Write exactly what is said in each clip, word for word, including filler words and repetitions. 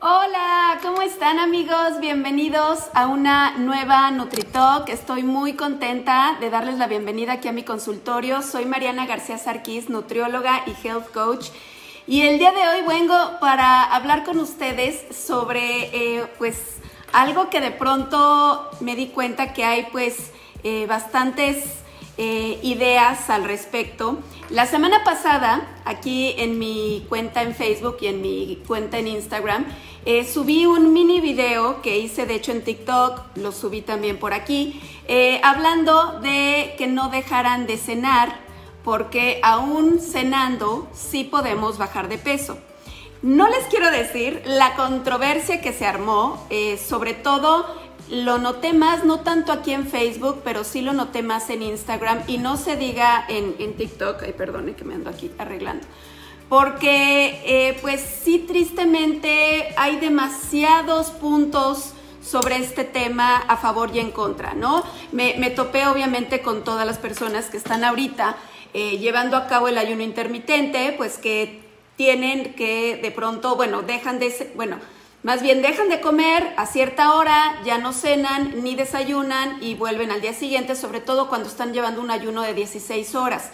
Hola, ¿cómo están amigos? Bienvenidos a una nueva NutriTalk. Estoy muy contenta de darles la bienvenida aquí a mi consultorio. Soy Mariana García Sarquís, nutrióloga y health coach. Y el día de hoy vengo para hablar con ustedes sobre eh, pues algo que de pronto me di cuenta que hay pues eh, bastantes eh, ideas al respecto. La semana pasada, aquí en mi cuenta en Facebook y en mi cuenta en Instagram, eh, subí un mini video que hice de hecho en TikTok, lo subí también por aquí, eh, hablando de que no dejaran de cenar, porque aún cenando sí podemos bajar de peso. No les quiero decir la controversia que se armó, eh, sobre todo lo noté más, no tanto aquí en Facebook, pero sí lo noté más en Instagram y no se diga en, en TikTok. Ay, perdone que me ando aquí arreglando. Porque, eh, pues sí, tristemente hay demasiados puntos sobre este tema a favor y en contra, ¿no? Me, me topé obviamente con todas las personas que están ahorita eh, llevando a cabo el ayuno intermitente, pues que tienen que de pronto, bueno, dejan de, bueno, más bien dejan de comer a cierta hora, ya no cenan ni desayunan y vuelven al día siguiente, sobre todo cuando están llevando un ayuno de dieciséis horas.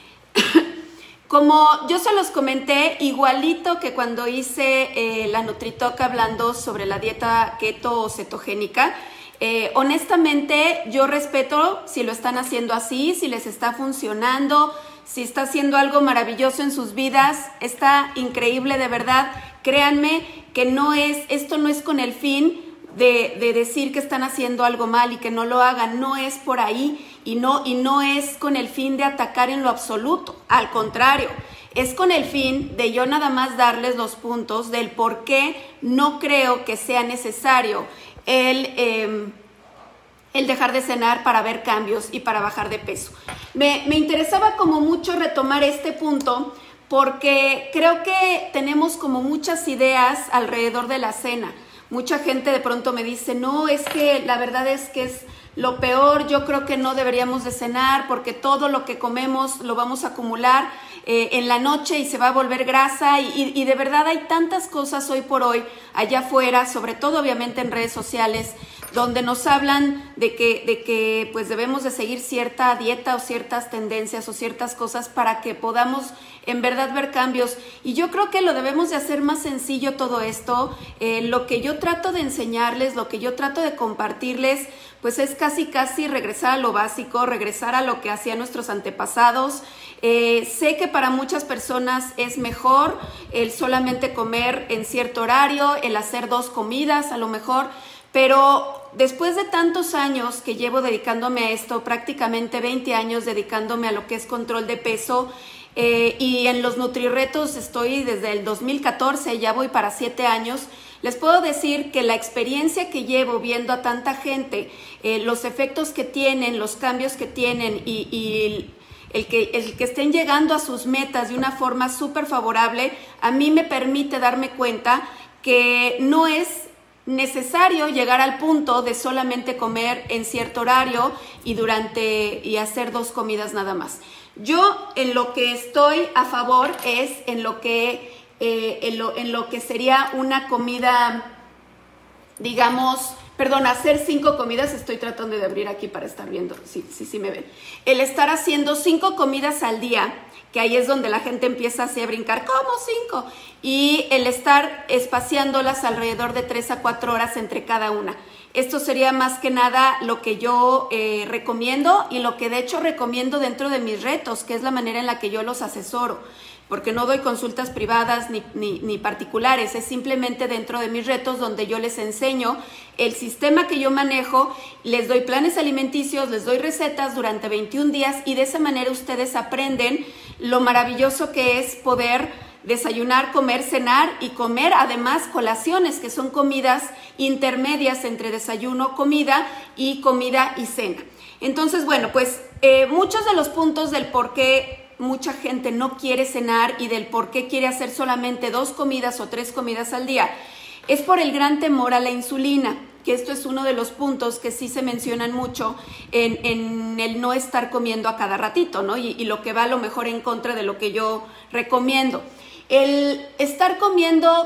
Como yo se los comenté, igualito que cuando hice eh, la NutriTalk hablando sobre la dieta keto o cetogénica, eh, honestamente yo respeto si lo están haciendo así, si les está funcionando, si está haciendo algo maravilloso en sus vidas, está increíble de verdad. Créanme que no es, esto no es con el fin de, de decir que están haciendo algo mal y que no lo hagan, no es por ahí y no, y no es con el fin de atacar en lo absoluto, al contrario, es con el fin de yo nada más darles los puntos del por qué no creo que sea necesario el, eh, el dejar de cenar para ver cambios y para bajar de peso. Me, me interesaba como mucho retomar este punto porque creo que tenemos como muchas ideas alrededor de la cena. Mucha gente de pronto me dice, no, es que la verdad es que es lo peor, yo creo que no deberíamos de cenar porque todo lo que comemos lo vamos a acumular eh, en la noche y se va a volver grasa y, y, y de verdad hay tantas cosas hoy por hoy allá afuera, sobre todo obviamente en redes sociales, donde nos hablan de que, de que pues debemos de seguir cierta dieta o ciertas tendencias o ciertas cosas para que podamos en verdad ver cambios. Y yo creo que lo debemos de hacer más sencillo todo esto. Eh, lo que yo trato de enseñarles, lo que yo trato de compartirles, pues es casi casi regresar a lo básico, regresar a lo que hacían nuestros antepasados. Eh, sé que para muchas personas es mejor el solamente comer en cierto horario, el hacer dos comidas a lo mejor, pero después de tantos años que llevo dedicándome a esto, prácticamente veinte años dedicándome a lo que es control de peso, eh, y en los NutriRetos estoy desde el dos mil catorce, ya voy para siete años, les puedo decir que la experiencia que llevo viendo a tanta gente, eh, los efectos que tienen, los cambios que tienen y, y el que, el que estén llegando a sus metas de una forma súper favorable, a mí me permite darme cuenta que no es necesario llegar al punto de solamente comer en cierto horario y durante y hacer dos comidas nada más. Yo en lo que estoy a favor es en lo que eh, en, lo, en lo que sería una comida, digamos, perdón, hacer cinco comidas. Estoy tratando de abrir aquí para estar viendo, sí, sí, sí me ven. El estar haciendo cinco comidas al día, que ahí es donde la gente empieza así a brincar, ¿cómo cinco? Y el estar espaciándolas alrededor de tres a cuatro horas entre cada una. Esto sería más que nada lo que yo eh, recomiendo y lo que de hecho recomiendo dentro de mis retos, que es la manera en la que yo los asesoro, porque no doy consultas privadas ni, ni, ni particulares, es simplemente dentro de mis retos donde yo les enseño el sistema que yo manejo, les doy planes alimenticios, les doy recetas durante veintiún días y de esa manera ustedes aprenden lo maravilloso que es poder desayunar, comer, cenar y comer además colaciones, que son comidas intermedias entre desayuno, comida y comida y cena. Entonces, bueno, pues eh, muchos de los puntos del por qué mucha gente no quiere cenar y del por qué quiere hacer solamente dos comidas o tres comidas al día es por el gran temor a la insulina, que esto es uno de los puntos que sí se mencionan mucho en, en el no estar comiendo a cada ratito, ¿no? Y, y lo que va a lo mejor en contra de lo que yo recomiendo. El estar comiendo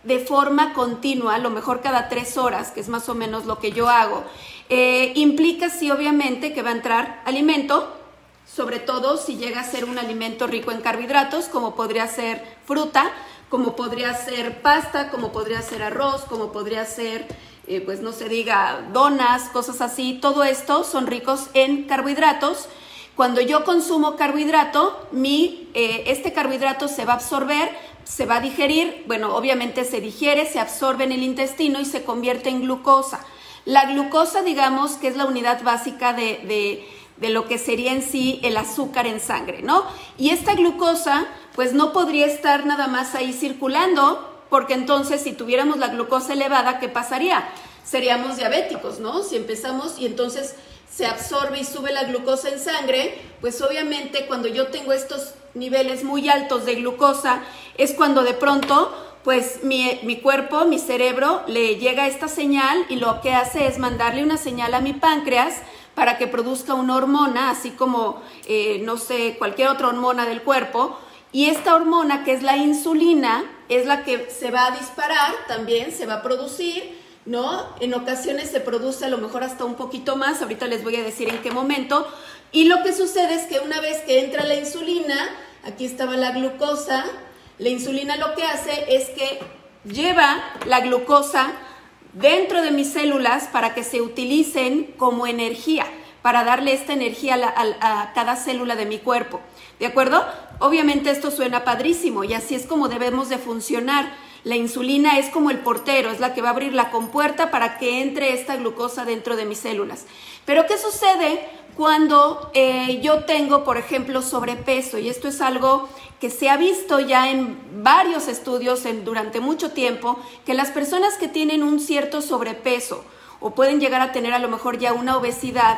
de forma continua, a lo mejor cada tres horas, que es más o menos lo que yo hago, eh, implica sí obviamente que va a entrar alimento, sobre todo si llega a ser un alimento rico en carbohidratos, como podría ser fruta, como podría ser pasta, como podría ser arroz, como podría ser, eh, pues no se diga, donas, cosas así. Todo esto son ricos en carbohidratos. Cuando yo consumo carbohidrato, mi, eh, este carbohidrato se va a absorber, se va a digerir, bueno, obviamente se digiere, se absorbe en el intestino y se convierte en glucosa. La glucosa, digamos, que es la unidad básica de, de, de lo que sería en sí el azúcar en sangre, ¿no? Y esta glucosa, pues no podría estar nada más ahí circulando, porque entonces si tuviéramos la glucosa elevada, ¿qué pasaría? Seríamos diabéticos, ¿no? Si empezamos y entonces se absorbe y sube la glucosa en sangre, pues obviamente cuando yo tengo estos niveles muy altos de glucosa, es cuando de pronto, pues mi, mi cuerpo, mi cerebro, le llega esta señal y lo que hace es mandarle una señal a mi páncreas para que produzca una hormona, así como, eh, no sé, cualquier otra hormona del cuerpo. Y esta hormona, que es la insulina, es la que se va a disparar también, se va a producir, ¿no? En ocasiones se produce a lo mejor hasta un poquito más, ahorita les voy a decir en qué momento. Y lo que sucede es que una vez que entra la insulina, aquí estaba la glucosa, la insulina lo que hace es que lleva la glucosa dentro de mis células para que se utilicen como energía, para darle esta energía a, la, a, a cada célula de mi cuerpo, ¿de acuerdo? Obviamente esto suena padrísimo y así es como debemos de funcionar. La insulina es como el portero, es la que va a abrir la compuerta para que entre esta glucosa dentro de mis células. Pero ¿qué sucede cuando eh, yo tengo, por ejemplo, sobrepeso? Y esto es algo que se ha visto ya en varios estudios en, durante mucho tiempo, que las personas que tienen un cierto sobrepeso o pueden llegar a tener a lo mejor ya una obesidad,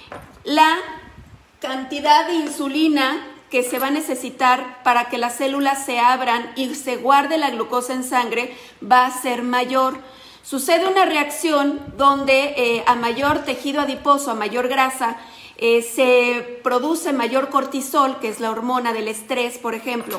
la cantidad de insulina que se va a necesitar para que las células se abran y se guarde la glucosa en sangre va a ser mayor. Sucede una reacción donde eh, a mayor tejido adiposo, a mayor grasa, eh, se produce mayor cortisol, que es la hormona del estrés, por ejemplo,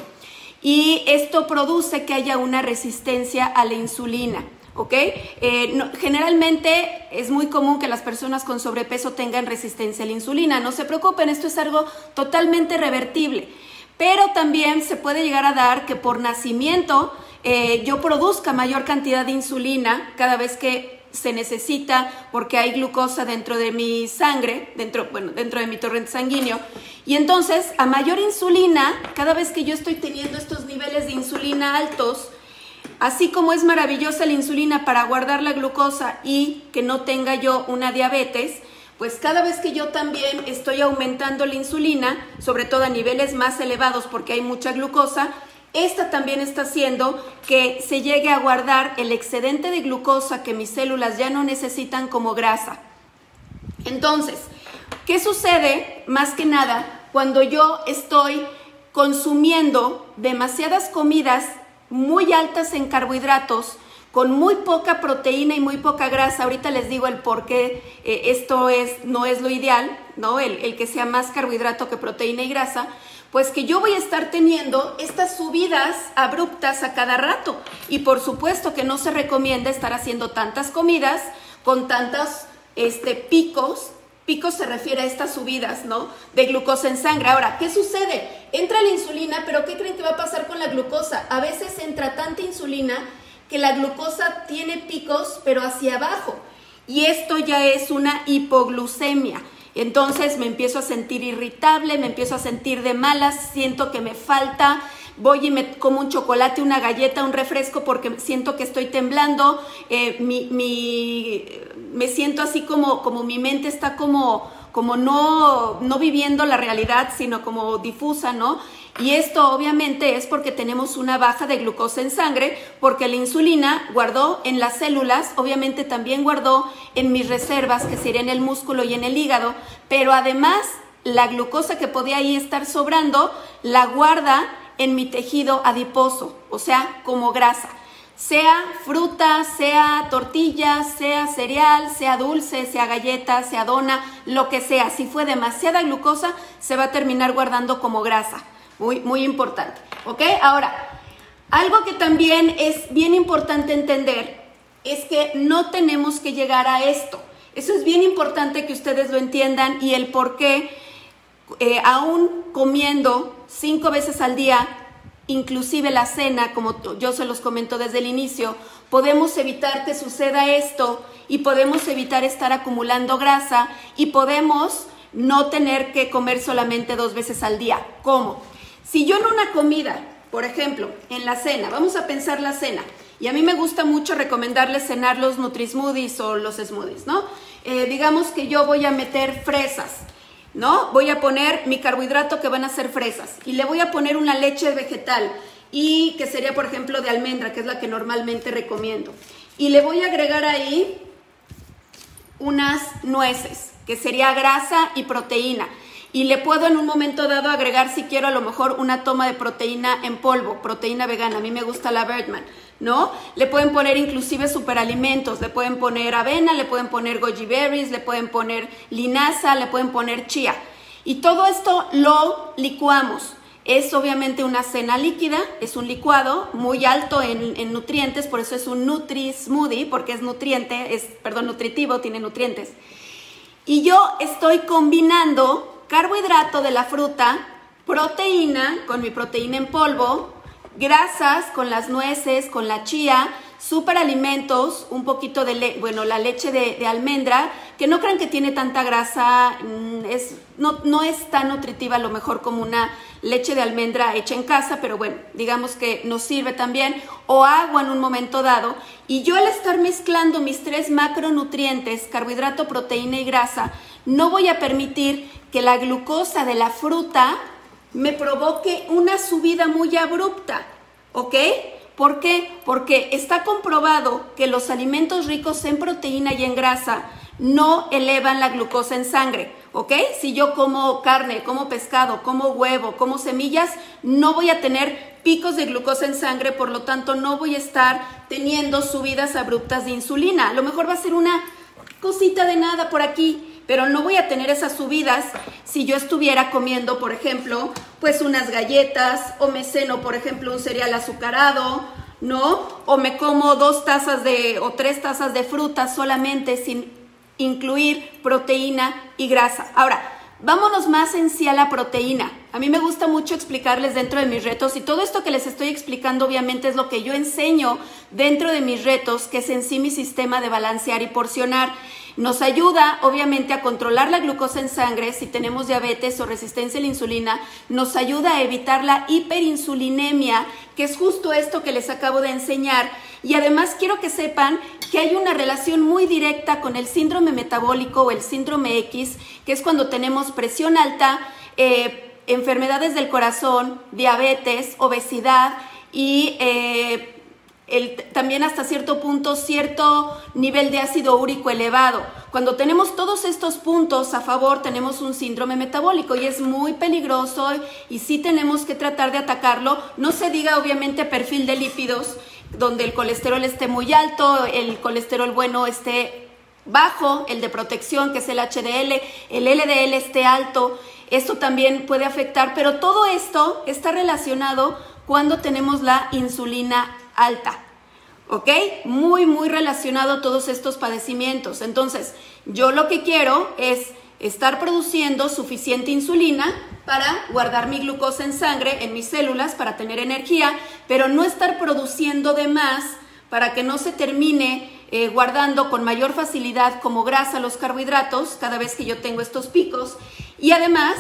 y esto produce que haya una resistencia a la insulina. ¿Ok? Eh, no, generalmente es muy común que las personas con sobrepeso tengan resistencia a la insulina. No se preocupen, esto es algo totalmente revertible. Pero también se puede llegar a dar que por nacimiento eh, yo produzca mayor cantidad de insulina cada vez que se necesita porque hay glucosa dentro de mi sangre, dentro, bueno, dentro de mi torrente sanguíneo. Y entonces, a mayor insulina, cada vez que yo estoy teniendo estos niveles de insulina altos, así como es maravillosa la insulina para guardar la glucosa y que no tenga yo una diabetes, pues cada vez que yo también estoy aumentando la insulina, sobre todo a niveles más elevados porque hay mucha glucosa, esta también está haciendo que se llegue a guardar el excedente de glucosa que mis células ya no necesitan como grasa. Entonces, ¿qué sucede más que nada cuando yo estoy consumiendo demasiadas comidas muy altas en carbohidratos, con muy poca proteína y muy poca grasa? Ahorita les digo el por qué eh, esto es, no es lo ideal, ¿no? El, el que sea más carbohidrato que proteína y grasa, pues que yo voy a estar teniendo estas subidas abruptas a cada rato. Y por supuesto que no se recomienda estar haciendo tantas comidas con tantos este, picos. Picos se refiere a estas subidas, ¿no? De glucosa en sangre. Ahora, ¿qué sucede? Entra la insulina, pero ¿qué creen que va a pasar con la glucosa? A veces entra tanta insulina que la glucosa tiene picos, pero hacia abajo. Y esto ya es una hipoglucemia. Entonces me empiezo a sentir irritable, me empiezo a sentir de malas, siento que me falta, voy y me como un chocolate, una galleta, un refresco porque siento que estoy temblando, eh, mi, mi, me siento así como, como mi mente está como, como no, no viviendo la realidad, sino como difusa, ¿no? Y esto obviamente es porque tenemos una baja de glucosa en sangre, porque la insulina guardó en las células, obviamente también guardó en mis reservas, que serían el músculo y en el hígado, pero además la glucosa que podía ahí estar sobrando, la guarda en mi tejido adiposo, o sea, como grasa. Sea fruta, sea tortilla, sea cereal, sea dulce, sea galleta, sea dona, lo que sea. Si fue demasiada glucosa, se va a terminar guardando como grasa. Muy, muy importante, ¿ok? Ahora, Algo que también es bien importante entender es que no tenemos que llegar a esto. Eso es bien importante que ustedes lo entiendan y el por qué, eh, aún comiendo cinco veces al día, inclusive la cena, como yo se los comento desde el inicio, podemos evitar que suceda esto y podemos evitar estar acumulando grasa y podemos no tener que comer solamente dos veces al día. ¿Cómo? Si yo en una comida, por ejemplo, en la cena, vamos a pensar la cena, y a mí me gusta mucho recomendarles cenar los Nutri-Smoothies o los smoothies, ¿no? Eh, digamos que yo voy a meter fresas, ¿no? Voy a poner mi carbohidrato que van a ser fresas y le voy a poner una leche vegetal y que sería, por ejemplo, de almendra, que es la que normalmente recomiendo. Y le voy a agregar ahí unas nueces, que sería grasa y proteína. Y le puedo en un momento dado agregar, si quiero, a lo mejor una toma de proteína en polvo, proteína vegana. A mí me gusta la Birdman, ¿no? Le pueden poner inclusive superalimentos, le pueden poner avena, le pueden poner goji berries, le pueden poner linaza, le pueden poner chía. Y todo esto lo licuamos. Es obviamente una cena líquida, es un licuado muy alto en, en nutrientes, por eso es un Nutri-Smoothie, porque es nutriente, es, perdón, nutritivo, tiene nutrientes. Y yo estoy combinando carbohidrato de la fruta, proteína con mi proteína en polvo, grasas con las nueces, con la chía, superalimentos, un poquito de, le bueno, la leche de, de almendra, que no crean que tiene tanta grasa, es, no, no es tan nutritiva a lo mejor como una leche de almendra hecha en casa, pero bueno, digamos que nos sirve también, o agua en un momento dado, y yo al estar mezclando mis tres macronutrientes, carbohidrato, proteína y grasa, no voy a permitir que la glucosa de la fruta me provoque una subida muy abrupta, ¿ok? ¿Por qué? Porque está comprobado que los alimentos ricos en proteína y en grasa no elevan la glucosa en sangre, ¿ok? Si yo como carne, como pescado, como huevo, como semillas, no voy a tener picos de glucosa en sangre, por lo tanto no voy a estar teniendo subidas abruptas de insulina. A lo mejor va a ser una cosita de nada por aquí, pero no voy a tener esas subidas si yo estuviera comiendo, por ejemplo, pues unas galletas, o me ceno, por ejemplo, un cereal azucarado, ¿no? O me como dos tazas de, o tres tazas de fruta solamente sin incluir proteína y grasa. Ahora, vámonos más en sí a la proteína. A mí me gusta mucho explicarles dentro de mis retos, y todo esto que les estoy explicando obviamente es lo que yo enseño dentro de mis retos, que es en sí mi sistema de balancear y porcionar. Nos ayuda obviamente a controlar la glucosa en sangre si tenemos diabetes o resistencia a la insulina, nos ayuda a evitar la hiperinsulinemia, que es justo esto que les acabo de enseñar, y además quiero que sepan que hay una relación muy directa con el síndrome metabólico o el síndrome X, que es cuando tenemos presión alta, eh, enfermedades del corazón, diabetes, obesidad y eh, El, también hasta cierto punto cierto nivel de ácido úrico elevado. Cuando tenemos todos estos puntos a favor, tenemos un síndrome metabólico y es muy peligroso, y sí tenemos que tratar de atacarlo. No se diga obviamente perfil de lípidos, donde el colesterol esté muy alto, el colesterol bueno esté bajo, el de protección, que es el H D L, el L D L esté alto. Esto también puede afectar, pero todo esto está relacionado cuando tenemos la insulina alta, ¿ok? Muy, muy relacionado a todos estos padecimientos. Entonces, yo lo que quiero es estar produciendo suficiente insulina para guardar mi glucosa en sangre, en mis células, para tener energía, pero no estar produciendo de más para que no se termine eh, guardando con mayor facilidad como grasa los carbohidratos cada vez que yo tengo estos picos. Y además,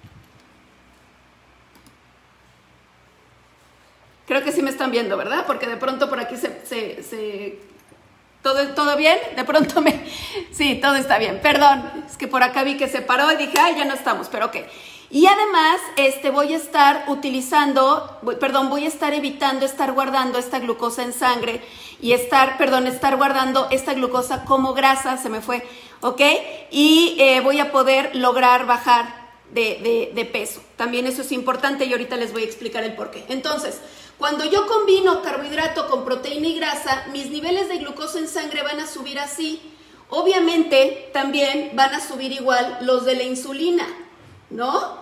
creo que sí me están viendo, ¿verdad? Porque de pronto por aquí se... se, se ¿todo, ¿Todo bien? De pronto me... Sí, todo está bien. Perdón, es que por acá vi que se paró y dije, ay, ya no estamos, pero ok. Y además, este, voy a estar utilizando, voy, perdón, voy a estar evitando estar guardando esta glucosa en sangre y estar, perdón, estar guardando esta glucosa como grasa, se me fue, ¿ok? Y eh, voy a poder lograr bajar de, de, de peso. También eso es importante y ahorita les voy a explicar el por qué. Entonces, cuando yo combino carbohidrato con proteína y grasa, mis niveles de glucosa en sangre van a subir así. Obviamente, también van a subir igual los de la insulina, ¿no?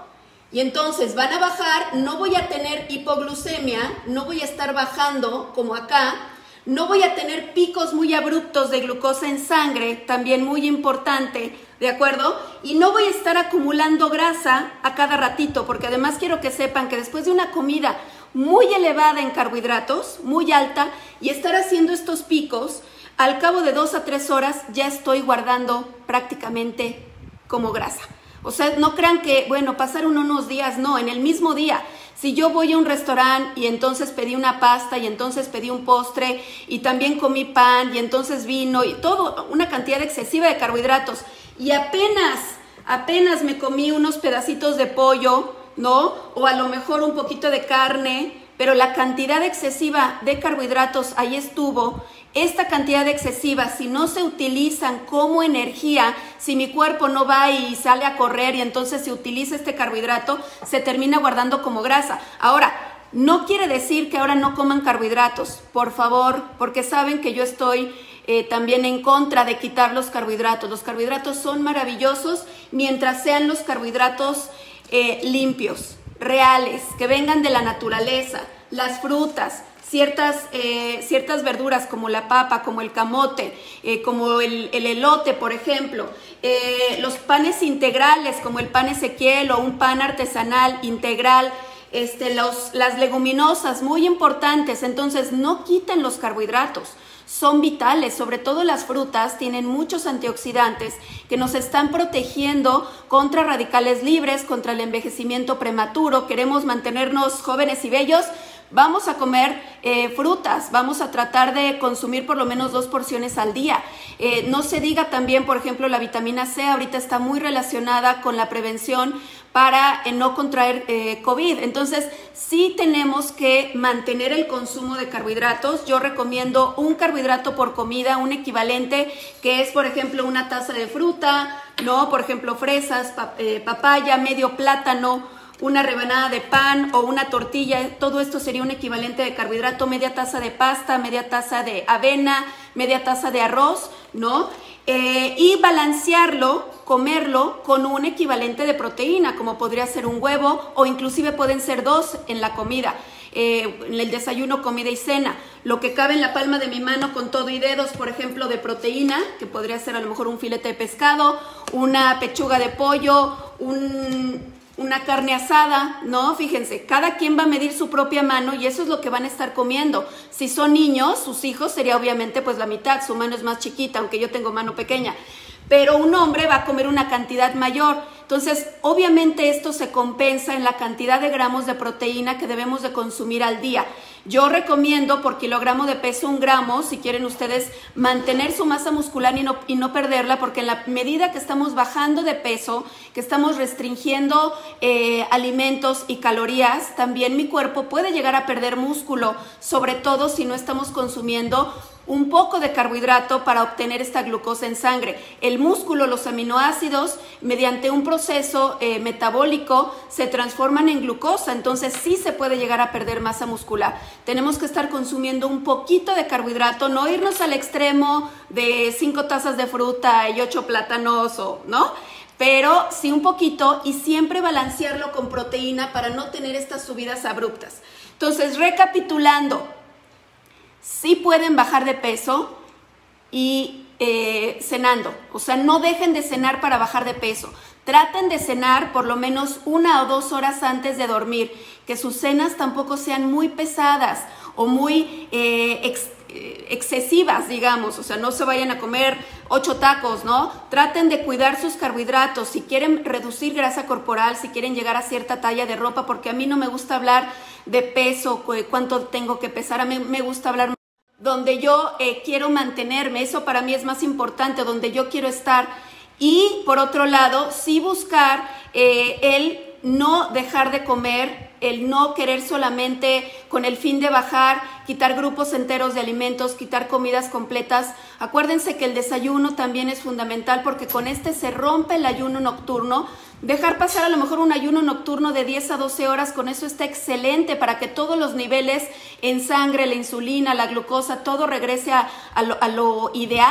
Y entonces van a bajar, no voy a tener hipoglucemia, no voy a estar bajando como acá, no voy a tener picos muy abruptos de glucosa en sangre, también muy importante, ¿de acuerdo? Y no voy a estar acumulando grasa a cada ratito, porque además quiero que sepan que después de una comida muy elevada en carbohidratos, muy alta, y estar haciendo estos picos, al cabo de dos a tres horas ya estoy guardando prácticamente como grasa. O sea, no crean que, bueno, pasaron unos días, no, en el mismo día. Si yo voy a un restaurante y entonces pedí una pasta y entonces pedí un postre y también comí pan y entonces vino y todo, una cantidad excesiva de carbohidratos y apenas, apenas me comí unos pedacitos de pollo, ¿no? O a lo mejor un poquito de carne, pero la cantidad excesiva de carbohidratos ahí estuvo. Esta cantidad excesiva, si no se utilizan como energía, si mi cuerpo no va y sale a correr y entonces se utiliza este carbohidrato, se termina guardando como grasa. Ahora, no quiere decir que ahora no coman carbohidratos, por favor, porque saben que yo estoy eh, también en contra de quitar los carbohidratos. Los carbohidratos son maravillosos mientras sean los carbohidratos eh, limpios, reales, que vengan de la naturaleza, las frutas, Ciertas, eh, ciertas verduras como la papa, como el camote, eh, como el, el elote, por ejemplo, eh, los panes integrales como el pan Ezequiel o un pan artesanal integral, este, los, las leguminosas, muy importantes. Entonces no quiten los carbohidratos, son vitales, sobre todo las frutas tienen muchos antioxidantes que nos están protegiendo contra radicales libres, contra el envejecimiento prematuro. Queremos mantenernos jóvenes y bellos, vamos a comer eh, frutas, vamos a tratar de consumir por lo menos dos porciones al día. Eh, no se diga también, por ejemplo, la vitamina C ahorita está muy relacionada con la prevención para eh, no contraer eh, COVID. Entonces, sí tenemos que mantener el consumo de carbohidratos. Yo recomiendo un carbohidrato por comida, un equivalente, que es, por ejemplo, una taza de fruta, ¿no? Por ejemplo, fresas, pap eh, papaya, medio plátano, una rebanada de pan o una tortilla. Todo esto sería un equivalente de carbohidrato, media taza de pasta, media taza de avena, media taza de arroz, ¿no? Eh, y balancearlo, comerlo con un equivalente de proteína, como podría ser un huevo o inclusive pueden ser dos en la comida. Eh, en el desayuno, comida y cena, lo que cabe en la palma de mi mano con todo y dedos, por ejemplo, de proteína, que podría ser a lo mejor un filete de pescado, una pechuga de pollo, un... una carne asada, ¿no? Fíjense, cada quien va a medir su propia mano y eso es lo que van a estar comiendo. Si son niños, sus hijos, sería obviamente pues la mitad, su mano es más chiquita, aunque yo tengo mano pequeña. Pero un hombre va a comer una cantidad mayor. Entonces, obviamente esto se compensa en la cantidad de gramos de proteína que debemos de consumir al día. Yo recomiendo por kilogramo de peso un gramo, si quieren ustedes mantener su masa muscular y no, y no perderla, porque en la medida que estamos bajando de peso, que estamos restringiendo eh, alimentos y calorías, también mi cuerpo puede llegar a perder músculo, sobre todo si no estamos consumiendo un poco de carbohidrato para obtener esta glucosa en sangre. El músculo, los aminoácidos, mediante un proceso eh, metabólico, se transforman en glucosa, entonces sí se puede llegar a perder masa muscular. Tenemos que estar consumiendo un poquito de carbohidrato, no irnos al extremo de cinco tazas de fruta y ocho plátanos, o, ¿no? Pero sí un poquito y siempre balancearlo con proteína para no tener estas subidas abruptas. Entonces, recapitulando, sí pueden bajar de peso y eh, cenando, o sea, no dejen de cenar para bajar de peso. Traten de cenar por lo menos una o dos horas antes de dormir, que sus cenas tampoco sean muy pesadas o muy eh, ex, eh, excesivas, digamos, o sea, no se vayan a comer ocho tacos, ¿no? Traten de cuidar sus carbohidratos, si quieren reducir grasa corporal, si quieren llegar a cierta talla de ropa, porque a mí no me gusta hablar de peso, cuánto tengo que pesar, a mí me gusta hablar donde yo eh, quiero mantenerme, eso para mí es más importante, donde yo quiero estar. Y por otro lado, sí buscar eh, el no dejar de comer, el no querer solamente con el fin de bajar, quitar grupos enteros de alimentos, quitar comidas completas. Acuérdense que el desayuno también es fundamental porque con este se rompe el ayuno nocturno. Dejar pasar a lo mejor un ayuno nocturno de diez a doce horas, con eso está excelente para que todos los niveles en sangre, la insulina, la glucosa, todo regrese a, a, lo, a lo ideal.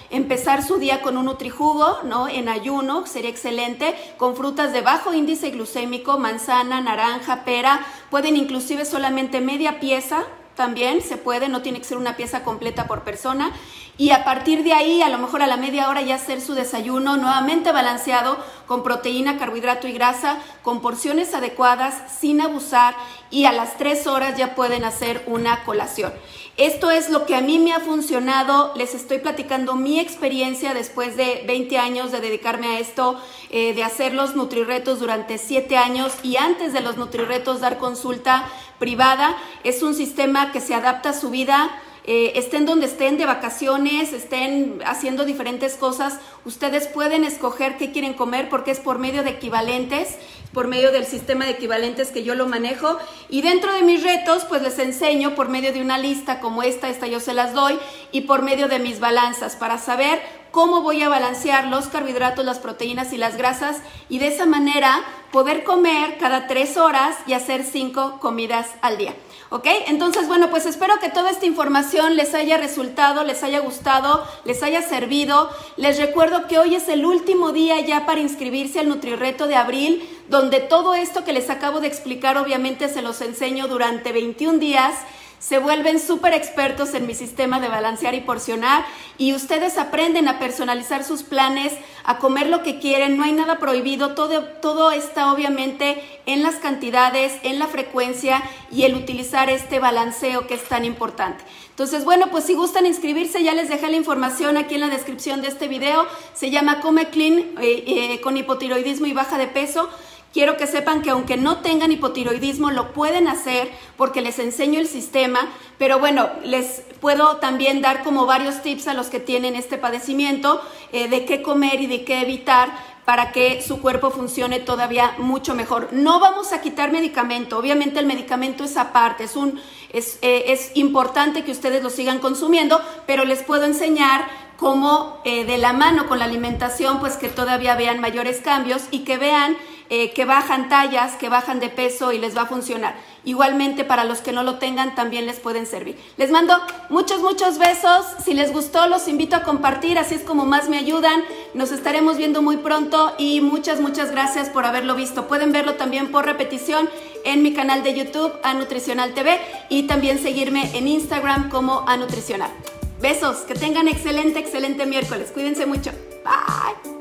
empezar su día con un nutrijugo, ¿no? En ayuno, sería excelente, con frutas de bajo índice glucémico, manzana, naranja, pera, pueden inclusive solamente media pieza, también se puede, no tiene que ser una pieza completa por persona, y a partir de ahí, a lo mejor a la media hora ya hacer su desayuno nuevamente balanceado con proteína, carbohidrato y grasa, con porciones adecuadas, sin abusar, y a las tres horas ya pueden hacer una colación. Esto es lo que a mí me ha funcionado. Les estoy platicando mi experiencia después de veinte años de dedicarme a esto, eh, de hacer los NutriRetos durante siete años y antes de los NutriRetos dar consulta privada. Es un sistema que se adapta a su vida. Eh, estén donde estén, de vacaciones, estén haciendo diferentes cosas, ustedes pueden escoger qué quieren comer porque es por medio de equivalentes, por medio del sistema de equivalentes que yo lo manejo, y dentro de mis retos pues les enseño por medio de una lista como esta, esta yo se las doy, y por medio de mis balanzas para saber cómo voy a balancear los carbohidratos, las proteínas y las grasas, y de esa manera poder comer cada tres horas y hacer cinco comidas al día. ¿Ok? Entonces, bueno, pues espero que toda esta información les haya resultado, les haya gustado, les haya servido. Les recuerdo que hoy es el último día ya para inscribirse al NutriReto de abril, donde todo esto que les acabo de explicar obviamente se los enseño durante veintiún días. Se vuelven súper expertos en mi sistema de balancear y porcionar, y ustedes aprenden a personalizar sus planes, a comer lo que quieren. No hay nada prohibido, todo, todo está obviamente en las cantidades, en la frecuencia y el utilizar este balanceo que es tan importante. Entonces, bueno, pues si gustan inscribirse, ya les dejé la información aquí en la descripción de este video. Se llama Come Clean eh, eh, con hipotiroidismo y baja de peso. Quiero que sepan que aunque no tengan hipotiroidismo, lo pueden hacer porque les enseño el sistema, pero bueno, les puedo también dar como varios tips a los que tienen este padecimiento, eh, de qué comer y de qué evitar para que su cuerpo funcione todavía mucho mejor. No vamos a quitar medicamento, obviamente el medicamento es aparte, es, un, es, eh, es importante que ustedes lo sigan consumiendo, pero les puedo enseñar cómo eh, de la mano con la alimentación, pues que todavía vean mayores cambios y que vean Eh, que bajan tallas, que bajan de peso y les va a funcionar. Igualmente para los que no lo tengan también les pueden servir. Les mando muchos, muchos besos. Si les gustó los invito a compartir, así es como más me ayudan. Nos estaremos viendo muy pronto y muchas, muchas gracias por haberlo visto. Pueden verlo también por repetición en mi canal de YouTube, Anutricional T V, y también seguirme en Instagram como Anutricional. Besos, que tengan excelente, excelente miércoles. Cuídense mucho. Bye.